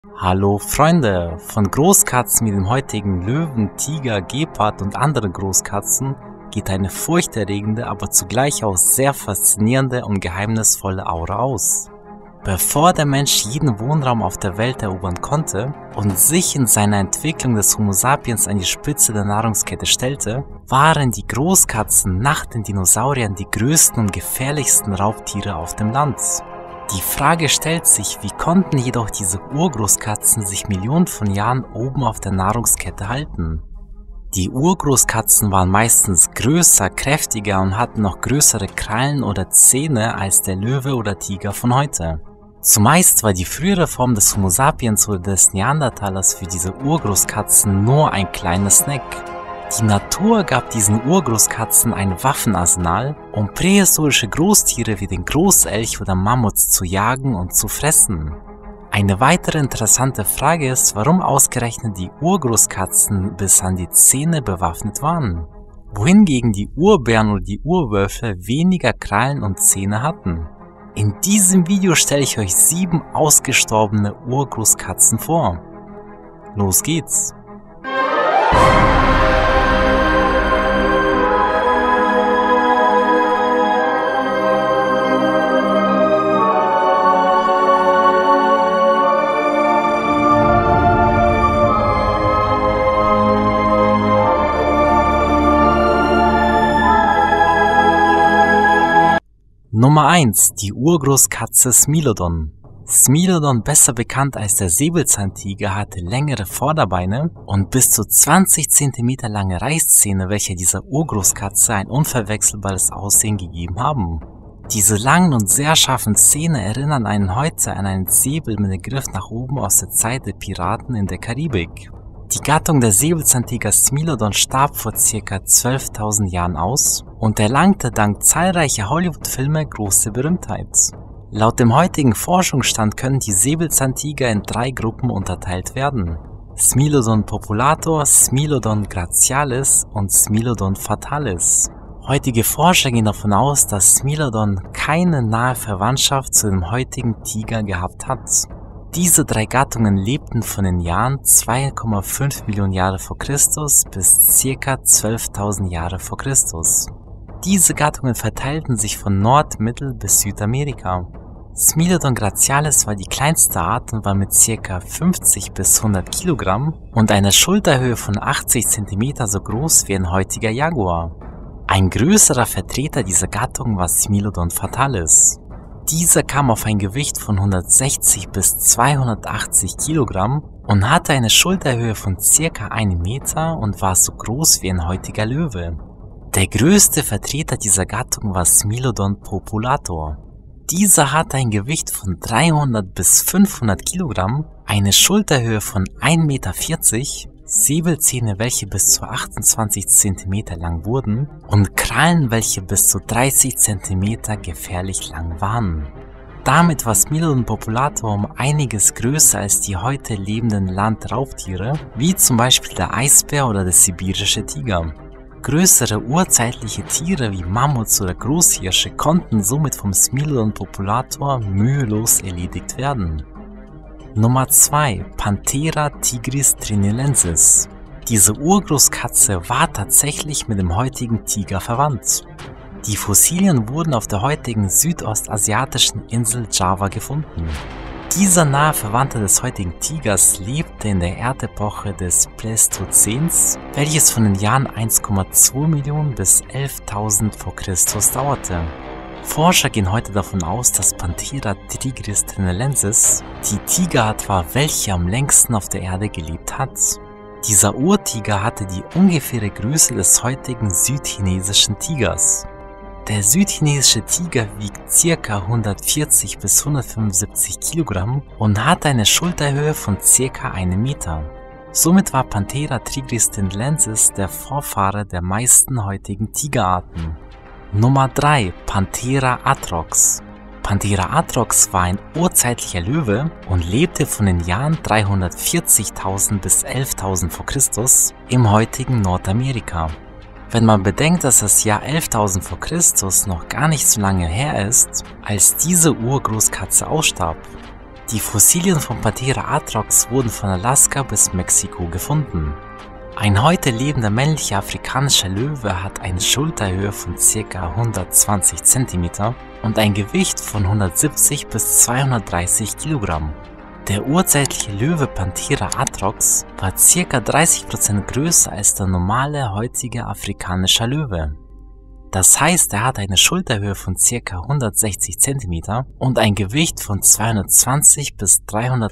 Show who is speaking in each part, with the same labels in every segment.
Speaker 1: Hallo Freunde! Von Großkatzen wie dem heutigen Löwen, Tiger, Gepard und anderen Großkatzen geht eine furchterregende, aber zugleich auch sehr faszinierende und geheimnisvolle Aura aus. Bevor der Mensch jeden Wohnraum auf der Welt erobern konnte und sich in seiner Entwicklung des Homo sapiens an die Spitze der Nahrungskette stellte, waren die Großkatzen nach den Dinosauriern die größten und gefährlichsten Raubtiere auf dem Land. Die Frage stellt sich, wie konnten jedoch diese Urgroßkatzen sich Millionen von Jahren oben auf der Nahrungskette halten? Die Urgroßkatzen waren meistens größer, kräftiger und hatten noch größere Krallen oder Zähne als der Löwe oder Tiger von heute. Zumeist war die frühere Form des Homo sapiens oder des Neandertalers für diese Urgroßkatzen nur ein kleiner Snack. Die Natur gab diesen Urgroßkatzen ein Waffenarsenal, um prähistorische Großtiere wie den Großelch oder Mammuts zu jagen und zu fressen. Eine weitere interessante Frage ist, warum ausgerechnet die Urgroßkatzen bis an die Zähne bewaffnet waren, wohingegen die Urbären oder die Urwölfe weniger Krallen und Zähne hatten. In diesem Video stelle ich euch 7 ausgestorbene Urgroßkatzen vor. Los geht's! Nummer 1. Die Urgroßkatze Smilodon. Smilodon, besser bekannt als der Säbelzahntiger, hatte längere Vorderbeine und bis zu 20 cm lange Reißzähne, welche dieser Urgroßkatze ein unverwechselbares Aussehen gegeben haben. Diese langen und sehr scharfen Zähne erinnern einen heute an einen Säbel mit dem Griff nach oben aus der Zeit der Piraten in der Karibik. Die Gattung der Säbelzahntiger Smilodon starb vor ca. 12.000 Jahren aus und erlangte dank zahlreicher Hollywood-Filme große Berühmtheit. Laut dem heutigen Forschungsstand können die Säbelzahntiger in 3 Gruppen unterteilt werden: Smilodon populator, Smilodon glacialis und Smilodon fatalis. Heutige Forscher gehen davon aus, dass Smilodon keine nahe Verwandtschaft zu dem heutigen Tiger gehabt hat. Diese 3 Gattungen lebten von den Jahren 2,5 Millionen Jahre vor Christus bis ca. 12.000 Jahre vor Christus. Diese Gattungen verteilten sich von Nord-, Mittel- bis Südamerika. Smilodon glacialis war die kleinste Art und war mit ca. 50 bis 100 Kilogramm und einer Schulterhöhe von 80 cm so groß wie ein heutiger Jaguar. Ein größerer Vertreter dieser Gattung war Smilodon fatalis. Dieser kam auf ein Gewicht von 160 bis 280 Kilogramm und hatte eine Schulterhöhe von ca. 1 Meter und war so groß wie ein heutiger Löwe. Der größte Vertreter dieser Gattung war Smilodon populator. Dieser hatte ein Gewicht von 300 bis 500 Kilogramm, eine Schulterhöhe von 1,40 Meter, Säbelzähne, welche bis zu 28 cm lang wurden, und Krallen, welche bis zu 30 cm gefährlich lang waren. Damit war Smilodon populator um einiges größer als die heute lebenden Landraubtiere, wie zum Beispiel der Eisbär oder der sibirische Tiger. Größere urzeitliche Tiere wie Mammuts oder Großhirsche konnten somit vom Smilodon populator mühelos erledigt werden. Nummer 2. Panthera tigris trinensis. Diese Urgroßkatze war tatsächlich mit dem heutigen Tiger verwandt. Die Fossilien wurden auf der heutigen südostasiatischen Insel Java gefunden. Dieser nahe Verwandte des heutigen Tigers lebte in der Erdepoche des Pleistozäns, welches von den Jahren 1,2 Millionen bis 11.000 vor Christus dauerte. Forscher gehen heute davon aus, dass Panthera tigris trinensis die Tigerart war, welche am längsten auf der Erde gelebt hat. Dieser Urtiger hatte die ungefähre Größe des heutigen südchinesischen Tigers. Der südchinesische Tiger wiegt ca. 140 bis 175 Kilogramm und hatte eine Schulterhöhe von ca. 1 Meter. Somit war Panthera tigris trinensis der Vorfahre der meisten heutigen Tigerarten. Nummer 3. Panthera atrox. Panthera atrox war ein urzeitlicher Löwe und lebte von den Jahren 340.000 bis 11.000 vor Christus im heutigen Nordamerika. Wenn man bedenkt, dass das Jahr 11.000 vor Christus noch gar nicht so lange her ist, als diese Urgroßkatze ausstarb. Die Fossilien von Panthera atrox wurden von Alaska bis Mexiko gefunden. Ein heute lebender männlicher afrikanischer Löwe hat eine Schulterhöhe von ca. 120 cm und ein Gewicht von 170 bis 230 Kilogramm. Der urzeitliche Löwe Panthera atrox war ca. 30% größer als der normale heutige afrikanische Löwe. Das heißt, er hat eine Schulterhöhe von ca. 160 cm und ein Gewicht von 220 bis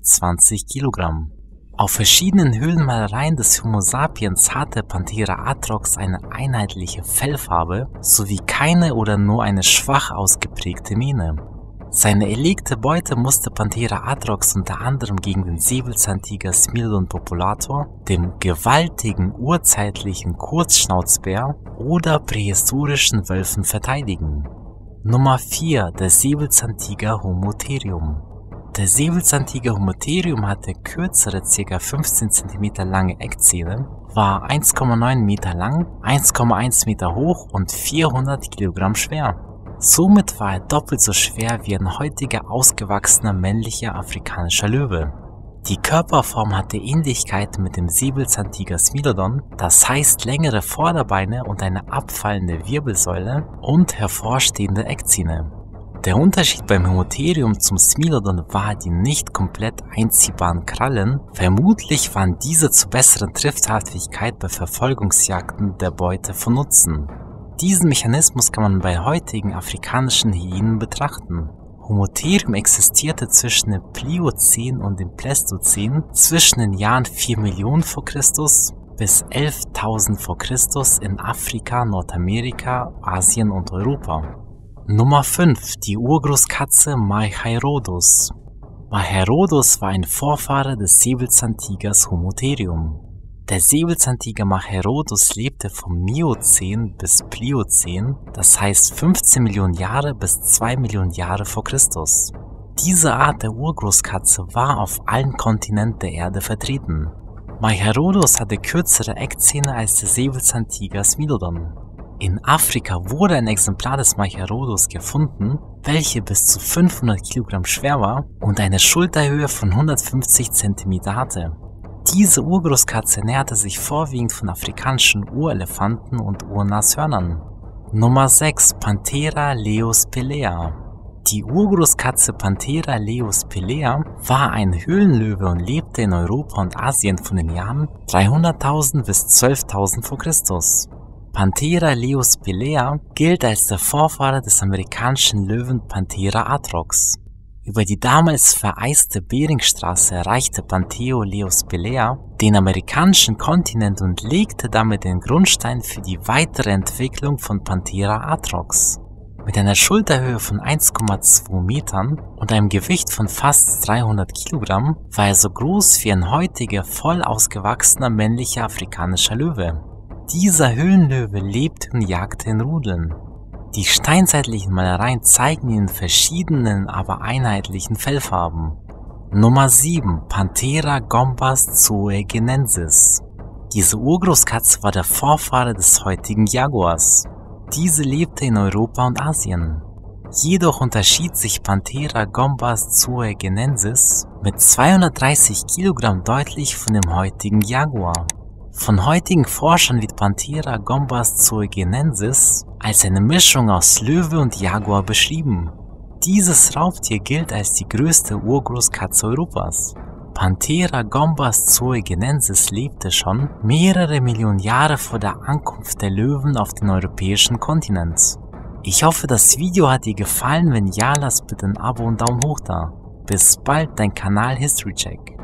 Speaker 1: 320 Kilogramm. Auf verschiedenen Höhlenmalereien des Homo sapiens hatte Panthera atrox eine einheitliche Fellfarbe sowie keine oder nur eine schwach ausgeprägte Mähne. Seine erlegte Beute musste Panthera atrox unter anderem gegen den Säbelzahntiger Smilodon populator, dem gewaltigen urzeitlichen Kurzschnauzbär oder prähistorischen Wölfen verteidigen. Nummer 4. Der Säbelzahntiger Homotherium. Der Säbelzahntiger Homotherium hatte kürzere, ca. 15 cm lange Eckzähne, war 1,9 Meter lang, 1,1 Meter hoch und 400 Kilogramm schwer. Somit war er doppelt so schwer wie ein heutiger ausgewachsener männlicher afrikanischer Löwe. Die Körperform hatte Ähnlichkeit mit dem Säbelzahntiger Smilodon, das heißt längere Vorderbeine und eine abfallende Wirbelsäule und hervorstehende Eckzähne. Der Unterschied beim Homotherium zum Smilodon war die nicht komplett einziehbaren Krallen, vermutlich waren diese zur besseren Trifthaftigkeit bei Verfolgungsjagden der Beute von Nutzen. Diesen Mechanismus kann man bei heutigen afrikanischen Hyänen betrachten. Homotherium existierte zwischen dem Pliozän und dem Pleistozän zwischen den Jahren 4 Millionen v. Chr. bis 11.000 v. Chr. In Afrika, Nordamerika, Asien und Europa. Nummer 5. Die Urgroßkatze Maichairodus. Maichairodus war ein Vorfahre des Säbelzahntigers Homotherium. Der Säbelzahntiger Maichairodus lebte vom Miozän bis Pliozän, das heißt 15 Millionen Jahre bis 2 Millionen Jahre vor Christus. Diese Art der Urgroßkatze war auf allen Kontinenten der Erde vertreten. Maichairodus hatte kürzere Eckzähne als der Säbelzahntiger Smilodon. In Afrika wurde ein Exemplar des Maichairodus gefunden, welche bis zu 500 Kilogramm schwer war und eine Schulterhöhe von 150 cm hatte. Diese Urgroßkatze ernährte sich vorwiegend von afrikanischen Urelefanten und Urnashörnern. Nummer 6. Panthera leospelea. Die Urgroßkatze Panthera leospelea war ein Höhlenlöwe und lebte in Europa und Asien von den Jahren 300.000 bis 12.000 v. Chr. Panthera leospelea gilt als der Vorfahre des amerikanischen Löwen Panthera atrox. Über die damals vereiste Beringstraße erreichte Panthera leospelea den amerikanischen Kontinent und legte damit den Grundstein für die weitere Entwicklung von Panthera atrox. Mit einer Schulterhöhe von 1,2 Metern und einem Gewicht von fast 300 Kilogramm war er so groß wie ein heutiger voll ausgewachsener männlicher afrikanischer Löwe. Dieser Höhlenlöwe lebte und jagte in Rudeln. Die steinzeitlichen Malereien zeigen ihn in verschiedenen, aber einheitlichen Fellfarben. Nummer 7. Panthera gombas zoegenensis. Diese Urgroßkatze war der Vorfahre des heutigen Jaguars. Diese lebte in Europa und Asien. Jedoch unterschied sich Panthera gombas zoegenensis mit 230 Kilogramm deutlich von dem heutigen Jaguar. Von heutigen Forschern wird Panthera gombas zoegenensis als eine Mischung aus Löwe und Jaguar beschrieben. Dieses Raubtier gilt als die größte Urgroßkatze Europas. Panthera gombas zoegenensis lebte schon mehrere Millionen Jahre vor der Ankunft der Löwen auf den europäischen Kontinent. Ich hoffe, das Video hat dir gefallen. Wenn ja, lass bitte ein Abo und Daumen hoch da. Bis bald, dein Kanal History Check.